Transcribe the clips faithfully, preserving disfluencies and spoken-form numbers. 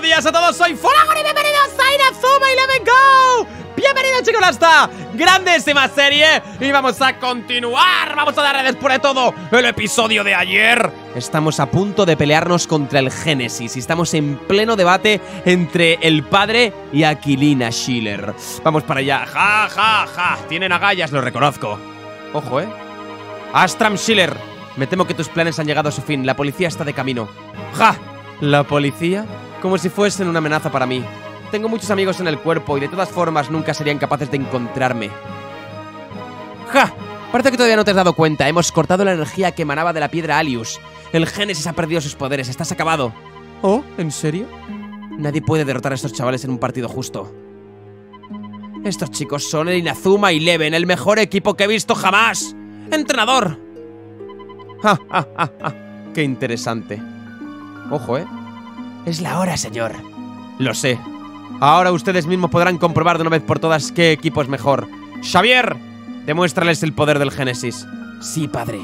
días a todos, soy Folagon y bienvenidos a Inazuma Eleven Go. Bienvenidos chicos a esta grandísima serie. Y vamos a continuar, vamos a darle después de todo el episodio de ayer. Estamos a punto de pelearnos contra el Génesis y estamos en pleno debate entre el padre y Aquilina Schiller. Vamos para allá, ja, ja, ja. Tienen agallas, lo reconozco. Ojo, eh Astram Schiller, me temo que tus planes han llegado a su fin. La policía está de camino. ¡Ja! ¿La policía? Como si fuesen una amenaza para mí. Tengo muchos amigos en el cuerpo y de todas formas nunca serían capaces de encontrarme. ¡Ja! Parece que todavía no te has dado cuenta. Hemos cortado la energía que emanaba de la piedra Alius. El Génesis ha perdido sus poderes. Estás acabado. ¿Oh? ¿En serio? Nadie puede derrotar a estos chavales en un partido justo. Estos chicos son el Inazuma Eleven, el mejor equipo que he visto jamás. ¡Entrenador! ¡Ja, ja, ja, ja! ¡Qué interesante! Ojo, ¿eh? Es la hora, señor. Lo sé. Ahora ustedes mismos podrán comprobar de una vez por todas qué equipo es mejor. ¡Xavier! Demuéstrales el poder del Génesis. Sí, padre.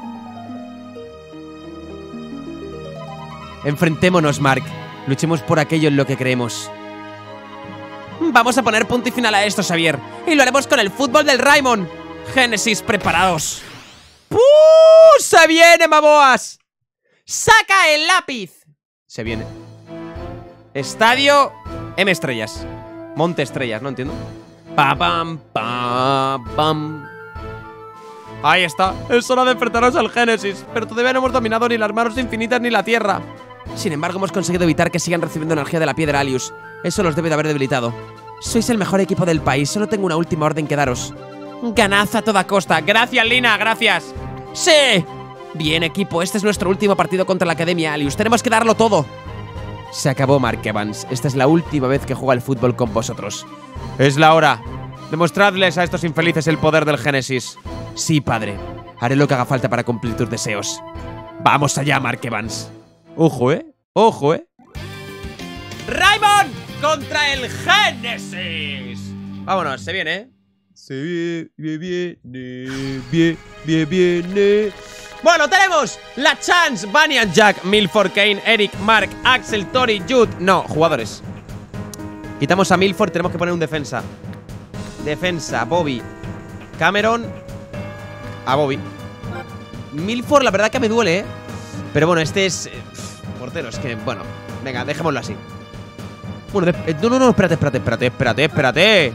Enfrentémonos, Mark. Luchemos por aquello en lo que creemos. Vamos a poner punto y final a esto, Xavier. Y lo haremos con el fútbol del Raimon. Génesis, preparados. ¡Puh! ¡Se viene, Maboas! ¡Saca el lápiz! Se viene. Estadio M Estrellas. Monte Estrellas, no entiendo. Pa pam, pa pam. Ahí está. Es hora de enfrentarnos al Génesis. Pero todavía no hemos dominado ni las manos infinitas ni la tierra. Sin embargo, hemos conseguido evitar que sigan recibiendo energía de la piedra Alius. Eso los debe de haber debilitado. Sois el mejor equipo del país. Solo tengo una última orden que daros. Ganad a toda costa. Gracias, Lina, gracias. ¡Sí! Bien, equipo, este es nuestro último partido contra la Academia Alius. Tenemos que darlo todo. Se acabó, Mark Evans. Esta es la última vez que juega al fútbol con vosotros. Es la hora. Demostradles a estos infelices el poder del Génesis. Sí, padre. Haré lo que haga falta para cumplir tus deseos. Vamos allá, Mark Evans. Ojo, ¿eh? Ojo, ¿eh? ¡Raimon contra el Génesis! Vámonos, se viene, ¿eh? Se viene, viene, viene, viene, viene. Bueno, tenemos la Chance, Banyan, Jack, Milford, Kane, Eric, Mark, Axel, Tori, Jude. No, jugadores. Quitamos a Milford, tenemos que poner un defensa. Defensa, Bobby, Cameron. A Bobby. Milford, la verdad que me duele, ¿eh? Pero bueno, este es eh, portero, es que, bueno. Venga, dejémoslo así. Bueno, de, eh, no, no, no, espérate, espérate, espérate, espérate, espérate.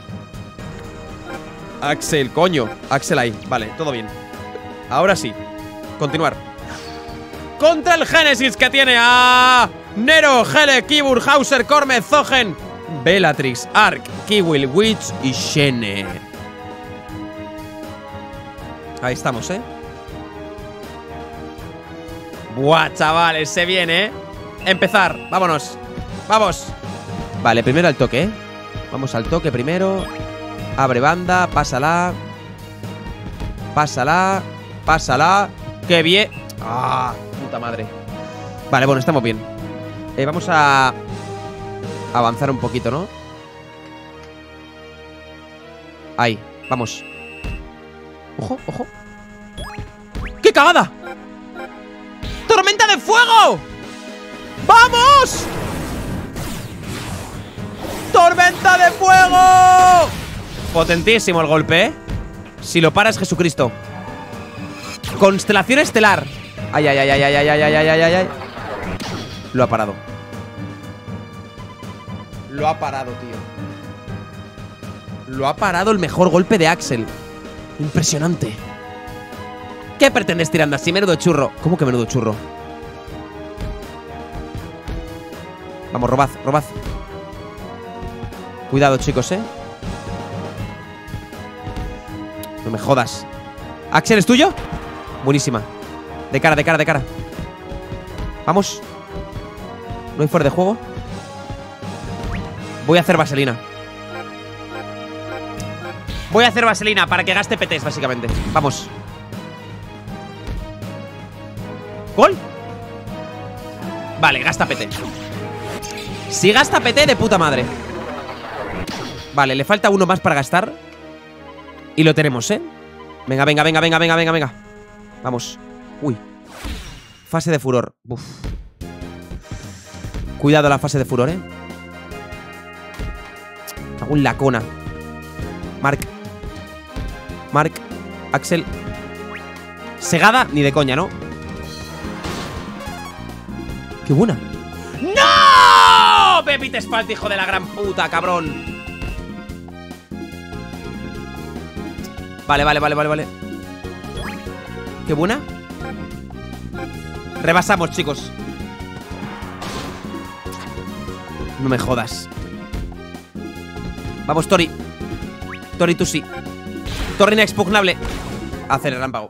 Axel, coño. Axel ahí, vale, todo bien. Ahora sí. Continuar. Contra el Génesis, que tiene a Nero, Hele, Kibur, Hauser, Corme, Zogen, Bellatrix, Ark, Kiwil, Witch y Shene. Ahí estamos, ¿eh? Buah, chavales, se viene, ¿eh? Empezar, vámonos. Vamos. Vale, primero al toque, ¿eh? Vamos al toque primero. Abre banda, pásala. Pásala. Pásala. ¡Qué bien! ¡Ah! Puta madre. Vale, bueno, estamos bien. eh, Vamos a avanzar un poquito, ¿no? Ahí, vamos. Ojo, ojo. ¡Qué cagada! ¡Tormenta de fuego! ¡Vamos! ¡Tormenta de fuego! Potentísimo el golpe, ¿eh? Si lo paras, Jesucristo. Constelación estelar. Ay, ay, ay, ay, ay, ay, ay, ay, ay, ay, ay. Lo ha parado. Lo ha parado, tío. Lo ha parado el mejor golpe de Axel. Impresionante. ¿Qué pretendes tirando así? Menudo churro. ¿Cómo que menudo churro? Vamos, robad, robad. Cuidado, chicos, ¿eh? No me jodas. ¿Axel es tuyo? Buenísima. De cara, de cara, de cara. Vamos. ¿No hay fuera de juego? Voy a hacer vaselina. Voy a hacer vaselina para que gaste P Ts, básicamente. Vamos. ¿Gol? Vale, gasta P T. Si gasta P T, de puta madre. Vale, le falta uno más para gastar. Y lo tenemos, ¿eh? Venga, venga, venga, venga, venga, venga, venga. Vamos. Uy. Fase de furor. Uf. Cuidado la fase de furor, ¿eh? cago en la cona. Mark. Mark. Axel. Segada, ni de coña, ¿no? ¡Qué buena! ¡No! Baby, te espalta, hijo de la gran puta, cabrón. Vale, vale, vale, vale, vale. ¡Qué buena! Rebasamos, chicos. No me jodas. Vamos, Tori. Tori, tú sí. Tori inexpugnable. Hacer el relámpago.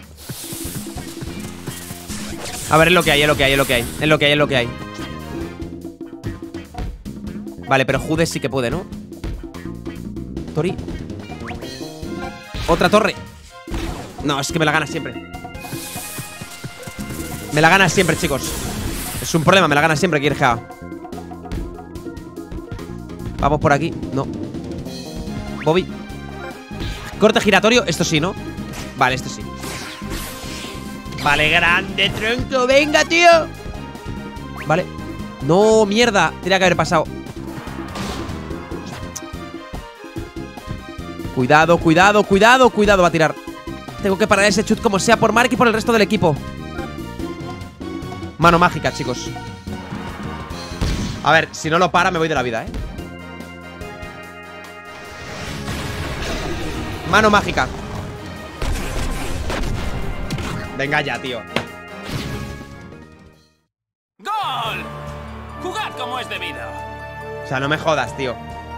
A ver, es lo que hay, es lo que hay, es lo que hay. Es lo que hay, es lo que hay. Vale, pero Judes sí que puede, ¿no? Tori. Otra torre. No, es que me la gana siempre. Me la gana siempre, chicos. Es un problema, me la gana siempre Kirja. Vamos por aquí. No. Bobby. Corte giratorio. Esto sí, ¿no? Vale, esto sí. Vale, grande tronco. Venga, tío. Vale. No, mierda. Tendría que haber pasado. Cuidado, cuidado, cuidado, cuidado. Va a tirar. Tengo que parar ese chut como sea por Mark y por el resto del equipo. Mano mágica, chicos. A ver, si no lo para me voy de la vida, ¿eh? Mano mágica. Venga ya, tío. ¡Gol! Jugad como es debido. O sea, no me jodas, tío.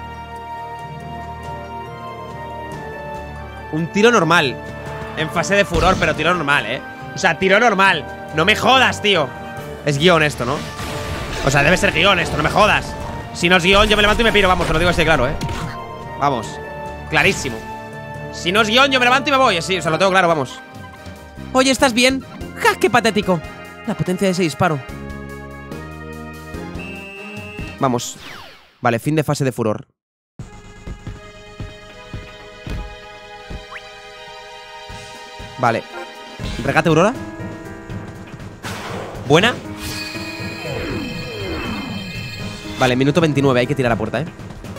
Un tiro normal. En fase de furor, pero tiro normal, ¿eh? O sea, tiro normal. No me jodas, tío. Es guión esto, ¿no? O sea, debe ser guión esto, no me jodas. Si no es guión, yo me levanto y me piro. Vamos, te lo digo así claro, ¿eh? Vamos. Clarísimo. Si no es guión, yo me levanto y me voy. Sí, o sea, lo tengo claro, vamos. Oye, ¿estás bien? ¡Ja, qué patético! La potencia de ese disparo. Vamos. Vale, fin de fase de furor. Vale. Regate Aurora. Buena. Vale, minuto veintinueve. Hay que tirar a puerta, ¿eh?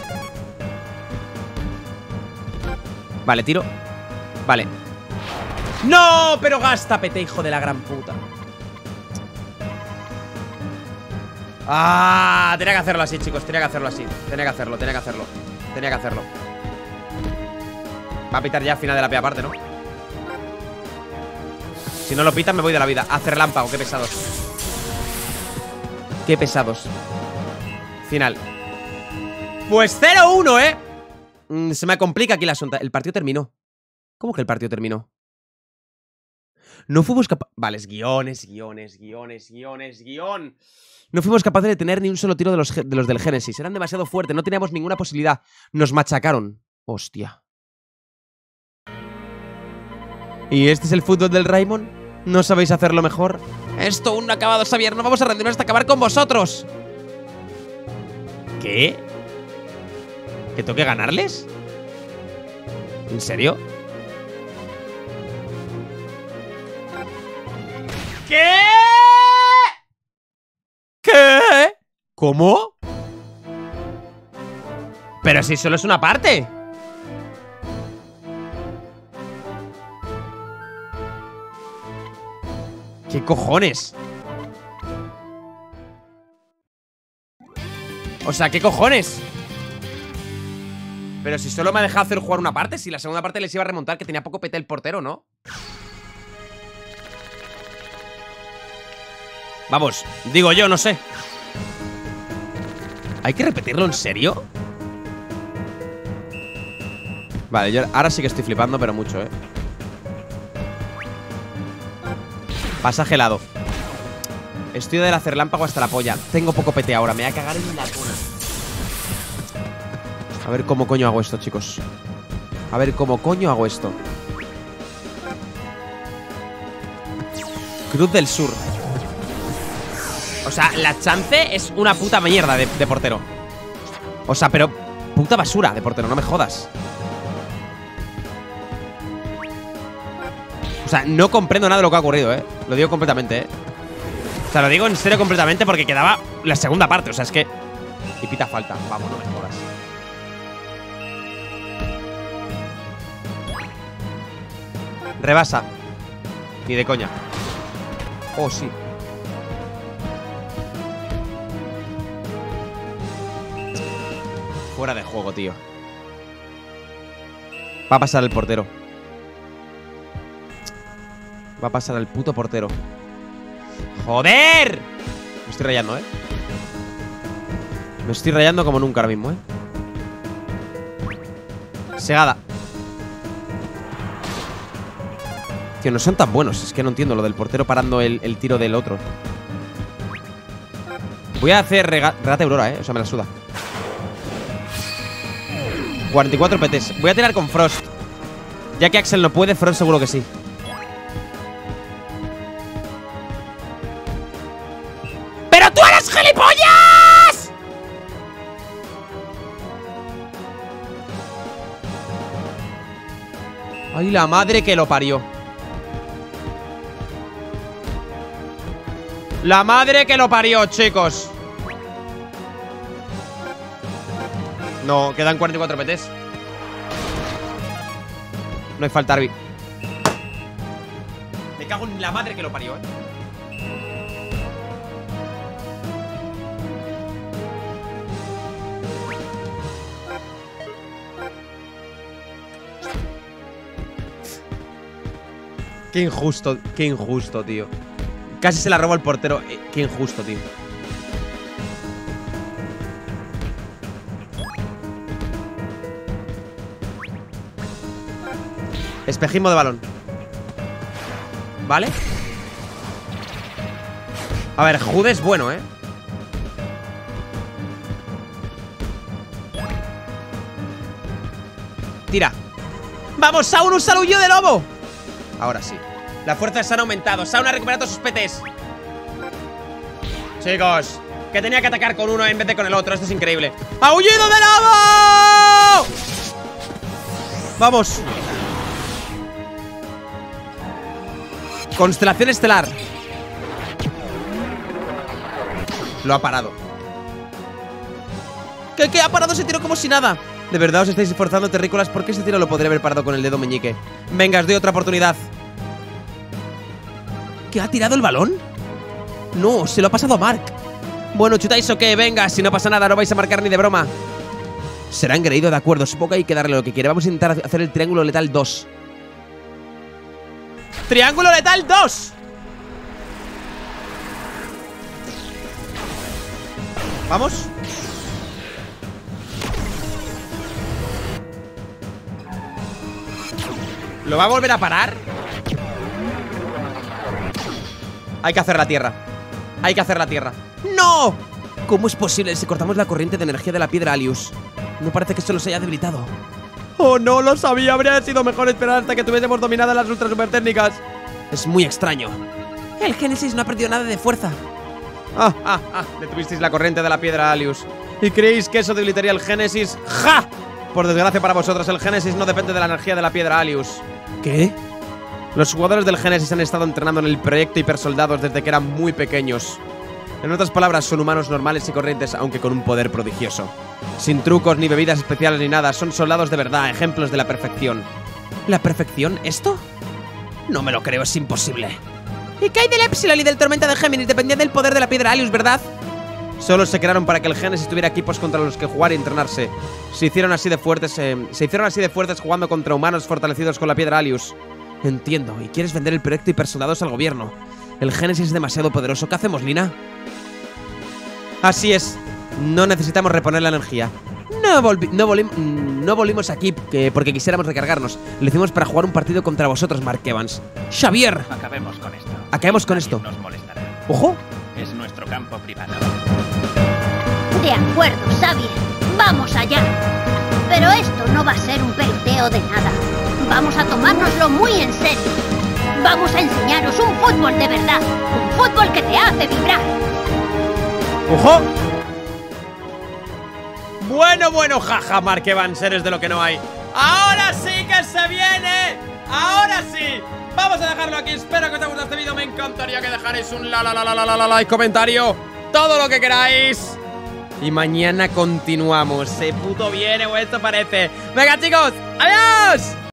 Vale, tiro. Vale. ¡No! Pero gasta, pete, hijo de la gran puta. Ah, tenía que hacerlo así, chicos. Tenía que hacerlo así. Tenía que hacerlo, tenía que hacerlo. Tenía que hacerlo. Va a pitar ya al final de la P aparte, ¿no? Si no lo pitan me voy de la vida. Hace relámpago, qué pesados. Qué pesados. Final. Pues cero uno, ¿eh? Mm, se me complica aquí el asunto. El partido terminó. ¿Cómo que el partido terminó? No fuimos capaces... Vale, es guiones, guiones, guiones, guiones, guión. No fuimos capaces de tener ni un solo tiro de los, de los del Génesis. Eran demasiado fuertes, no teníamos ninguna posibilidad. Nos machacaron. Hostia. ¿Y este es el fútbol del Raimon? ¿No sabéis hacerlo mejor? Esto aún no ha acabado, Xavier. No vamos a rendirnos hasta acabar con vosotros. ¿Qué? ¿Que tengo que ganarles? ¿En serio? ¿Qué? ¿Qué? ¿Cómo? Pero si solo es una parte. ¿Qué cojones? O sea, ¿qué cojones? Pero si solo me ha dejado hacer jugar una parte. Si la segunda parte les iba a remontar, que tenía poco pete el portero, ¿no? Vamos, digo yo, no sé. ¿Hay que repetirlo en serio? Vale, yo ahora sí que estoy flipando, pero mucho, ¿eh? Pasaje helado. Estoy del hacer relámpago hasta la polla. Tengo poco pete ahora, me voy a cagar en la cuna. A ver cómo coño hago esto, chicos. A ver cómo coño hago esto. Cruz del Sur. O sea, la chance es una puta mierda de, de portero. O sea, pero puta basura de portero, no me jodas. O sea, no comprendo nada de lo que ha ocurrido, eh. Lo digo completamente, eh. O sea, lo digo en serio completamente porque quedaba la segunda parte. O sea, es que... Y pita falta. Vamos, no me jodas. Rebasa. Ni de coña. Oh, sí. Fuera de juego, tío. Va a pasar el portero. Va a pasar el puto portero. ¡Joder! Me estoy rayando, ¿eh? Me estoy rayando como nunca ahora mismo, ¿eh? Segada. Tío, no son tan buenos. Es que no entiendo lo del portero parando el, el tiro del otro. Voy a hacer rega regate Aurora, ¿eh? O sea, me la suda. cuarenta y cuatro P Ts. Voy a tirar con Frost. Ya que Axel no puede, Frost seguro que sí. ¡Pero tú eres gilipollas! ¡Ay, la madre que lo parió! La madre que lo parió, chicos. No, quedan cuarenta y cuatro P Ts. No hay falta, Arby. Me cago en la madre que lo parió, eh. Qué injusto, qué injusto, tío. Casi se la robó el portero. Eh, qué injusto, tío. Espejismo de balón. ¿Vale? A ver, Jude es bueno, ¿eh? Tira. ¡Vamos, Saun! ¡Un saludillo de lobo! Ahora sí. La fuerza de Saun ha aumentado. Saun ha recuperado todos sus P Ts. Chicos, que tenía que atacar con uno en vez de con el otro. Esto es increíble. ¡Aullido de lobo! ¡Vamos! Constelación estelar. Lo ha parado. ¿Qué, qué? Ha parado ese tiro como si nada. De verdad os estáis esforzando, terrícolas, porque ese tiro lo podría haber parado con el dedo meñique. Venga, os doy otra oportunidad. ¿Qué? ¿Ha tirado el balón? No, se lo ha pasado a Mark. Bueno, chutáis o qué, venga, si no pasa nada, no vais a marcar ni de broma. Será engreído, de acuerdo, supongo que hay que darle lo que quiere. Vamos a intentar hacer el triángulo letal dos. ¡Triángulo letal dos! Vamos. ¿Lo va a volver a parar? Hay que hacer la tierra. Hay que hacer la tierra. ¡No! ¿Cómo es posible si cortamos la corriente de energía de la piedra Alius? No parece que solo se haya debilitado. ¡Oh, no! Lo sabía. Habría sido mejor esperar hasta que tuviésemos dominadas las ultra super técnicas. Es muy extraño. El Génesis no ha perdido nada de fuerza. Ah, ah, ah. Detuvisteis la corriente de la piedra Alius. ¿Y creéis que eso debilitaría el Génesis? ¡Ja! Por desgracia para vosotros, el Génesis no depende de la energía de la piedra Alius. ¿Qué? Los jugadores del Génesis han estado entrenando en el proyecto Hipersoldados desde que eran muy pequeños. En otras palabras, son humanos normales y corrientes, aunque con un poder prodigioso. Sin trucos, ni bebidas especiales, ni nada. Son soldados de verdad, ejemplos de la perfección. ¿La perfección? ¿Esto? No me lo creo, es imposible. ¿Y qué hay del Epsilon y del Tormenta de Géminis? Dependía del poder de la piedra Alius, ¿verdad? Solo se crearon para que el Génesis tuviera equipos contra los que jugar y entrenarse. Se hicieron así de fuertes, eh, se hicieron así de fuertes jugando contra humanos fortalecidos con la piedra Alius. Entiendo, y quieres vender el proyecto Hipersoldados al gobierno. El Génesis es demasiado poderoso. ¿Qué hacemos, Lina? Así es. No necesitamos reponer la energía. No, volvi no, volvi no volvimos aquí que porque quisiéramos recargarnos. Lo hicimos para jugar un partido contra vosotros, Mark Evans. ¡Xavier! Acabemos con esto. Acabemos con esto. Nos molestará. ¡Ojo! Es nuestro campo privado. De acuerdo, Xavier. Vamos allá. Pero esto no va a ser un peloteo de nada. Vamos a tomárnoslo muy en serio. Vamos a enseñaros un fútbol de verdad. Un fútbol que te hace vibrar. ¡Ojo! Bueno, bueno, jaja, Mark Evans, eres de lo que no hay. ¡Ahora sí que se viene! ¡Ahora sí! Vamos a dejarlo aquí. Espero que os haya gustado este vídeo. Me encantaría que dejarais un la la la la la la la like, comentario, todo lo que queráis. Y mañana continuamos. Se puto viene o esto parece. Venga, chicos, ¡adiós!